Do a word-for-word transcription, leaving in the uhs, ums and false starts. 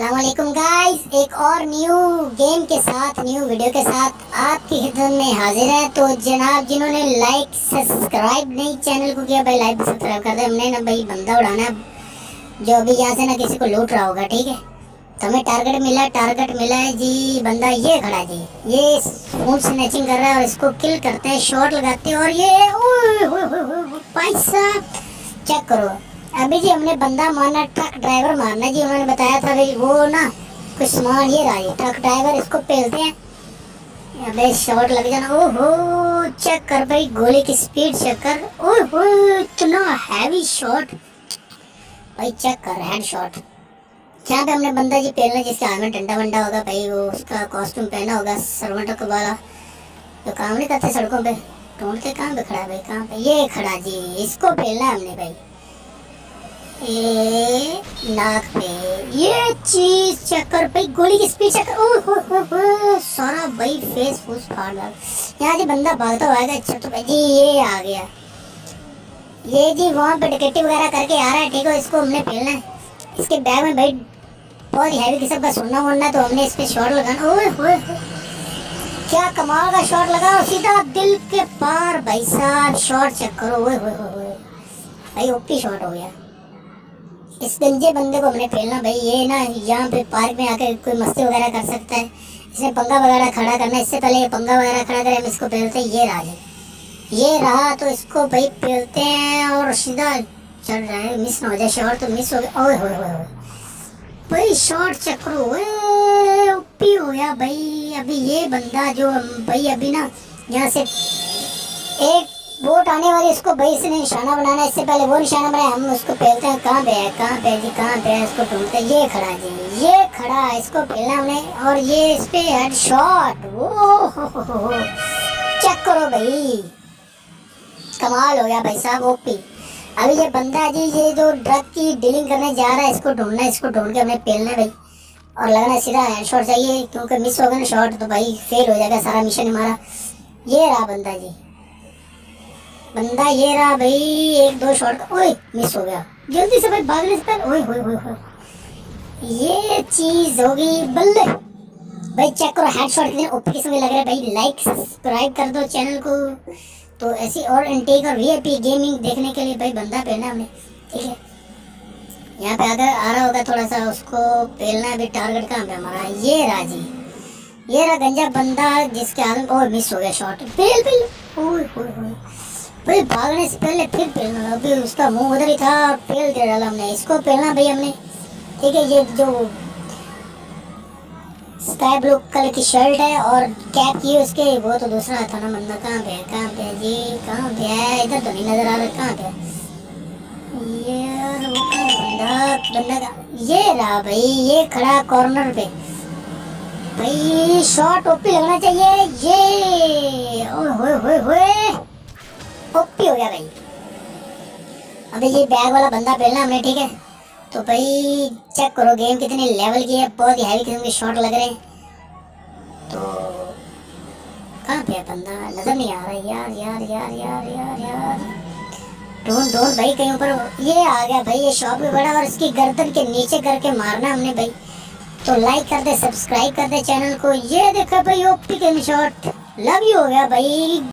अस्सलाम वालेकुम गाइस, एक और न्यू गेम के साथ न्यू वीडियो के साथ आपकी खिदमत में हाजिर है। तो जनाब, जिन्होंने लाइक सब्सक्राइब नहीं चैनल को किया भाई, लाइक सब्सक्राइब कर दे। हमने ना भाई बंदा उड़ाना है जो अभी यहाँ से ना किसी को लूट रहा होगा, ठीक है। तो हमें टारगेट मिला टारगेट मिला है जी। बंदा ये खड़ा जी, ये फोन स्नैचिंग कर रहा है और इसको किल करते हैं, शॉट लगाते हैं। और ये भाई साहब चेक करो, अभी जी हमने बंदा मारना, ट्रक ड्राइवर मारना जी। उन्होंने बताया था भाई वो ना कुछ सामान ये रहा है, ट्रक ड्राइवर, इसको पेलते हैं। अबे शॉट लग जाना। ओहो चेक कर भाई, गोली की स्पीड चेक कर। ओहो इतना हैवी शॉट भाई, चेक कर हेड शॉट। यहाँ पे हमने बंदा जी पेलना जिसके हाथ में डंडा वंडा होगा भाई, वो उसका कॉस्ट्यूम पहना होगा सर्वेंट वाला, तो काम नहीं करते सड़कों पे, ढूंढते कहाँ पे खड़ा है भाई, कहाँ पे ये खड़ा जी, इसको पेलना है हमने भाई। ए नाक पे ये चीज चेक कर भाई, गोली की स्पीड चेक कर। ओह सारा भाई फेस फूस फाड़ डाल। यहाँ जी बंदा भागता हुआ आएगा। अच्छा तो भाई जी ये आ गया, ये जी वहाँ पे डिटेक्टिव वगैरह करके आ रहा है, ठीक है। इसको हमने पेलना है। इसके बैग में भाई बहुत हैवी किस्म का सोना वोना, तो हमने इस पे शॉट लगाना। ओए होए क्या कमाल का शॉट लगा, सीधा दिल के पार भाई साहब। शॉट चेक करो, ओए होए होए भाई, ओपी शॉट हो गया। इस गंजे बंदे को हमने पेलना भाई। ये ना यहाँ पे पार्क में आकर कोई मस्ती वगैरह कर सकता है, इसने पंगा वगैरह खड़ा करना। इससे पहले ये पंगा वगैरह खड़ा करे हम इसको पेलते हैं। ये रहा ये रहा, तो इसको भाई पेलते हैं और सीधा चल रहा है, मिस ना हो जाए शॉट, तो मिस हो गया। ओए होए होए भाई शॉट चेक करो, ओपी हो गया भाई। अभी ये बंदा जो भाई अभी ना यहाँ से एक बोट आने वाली, इसको भाई से निशाना बनाना। इससे पहले वो निशाना बनाए, हम उसको पेलते हैं। कहाँ पे है, कहाँ पे जी, कहाँ पे है, इसको ढूंढते हैं। ये खड़ा जी, ये खड़ा, इसको पेलना हमने। और ये इस पे हेड शॉट, वो चेक करो भाई, कमाल हो गया भाई साहब, ओपी। अभी ये बंदा जी, ये जो ड्रग की डीलिंग करने जा रहा है, इसको ढूंढना है, इसको ढूंढ के हमने पेलना भाई। और लगना सीधा हेड शॉट चाहिए, क्योंकि मिस हो गया ना शॉट तो भाई फेल हो जाएगा सारा मिशन हमारा। ये रहा बंदा जी, बंदा ये रहा भाई। एक दो शॉट, ओए मिस हो गया, जल्दी से भाई भागने से पहले। ओए होए होए होए ये चीज होगी बल्ले भाई। चेक करो हेड शॉट कितने ओपी किस्म के लग रहे हैं भाई। लाइक सब्सक्राइब कर दो चैनल को। तो ऐसी और इंटेक और वीआईपी गेमिंग देखने के लिए भाई बंदा पेलना हमने, ठीक है। यहाँ पे अगर आ रहा होगा थोड़ा सा, उसको पेलना है। अभी टारगेट कहाँ पे हमारा, ये रहा जी, ये रहा गंजा बंदा जिसके हाथ में। ओह मिस हो गया शॉट, पेल पेल। ओए होए होए भाई, भागने से पहले फिर पेलना। अभी उसका मुंह उधर ही था, पेल दे डाला हमने। इसको पेलना भाई हमने, ठीक है। ये जो स्काई ब्लू कलर की शर्ट है और कैप की है उसके, वो तो दूसरा था ना बंदा। कहाँ पे है, कहाँ पे है जी, कहाँ पे है, इधर तो नहीं नजर आ रहा, कहाँ पे है यार वो बंदा। बंदा का ये रहा भाई, ये खड़ा कॉर्नर पे भाई। शॉट ओपी लगना चाहिए। ये ओए होए होए होए ओपी हो गया भाई। अबे ये बैग वाला बंदा पेलना हमने, ठीक है। तो भाई चेक करो गेम कितने लेवल की है, बहुत ही हैवी किस्म के शॉट लग रहे हैं। तो कहाँ पे है बंदा, नजर नहीं आ रहा यार यार यार यार यार यार ढूंढ ढूंढ भाई कहीं ऊपर। ये आ गया भाई, ये शॉट भी बड़ा, और इसकी गर्दन के नीचे करके मारना हमने भाई। तो लाइक कर दे, सब्सक्राइब कर दे चैनल को। ये देखो भाई ओपी के शॉट, लव यू हो गया भाई।